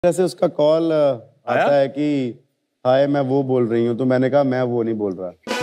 से उसका कॉल आता है कि हाय मैं वो बोल रही हूँ, तो मैंने कहा मैं वो नहीं बोल रहा।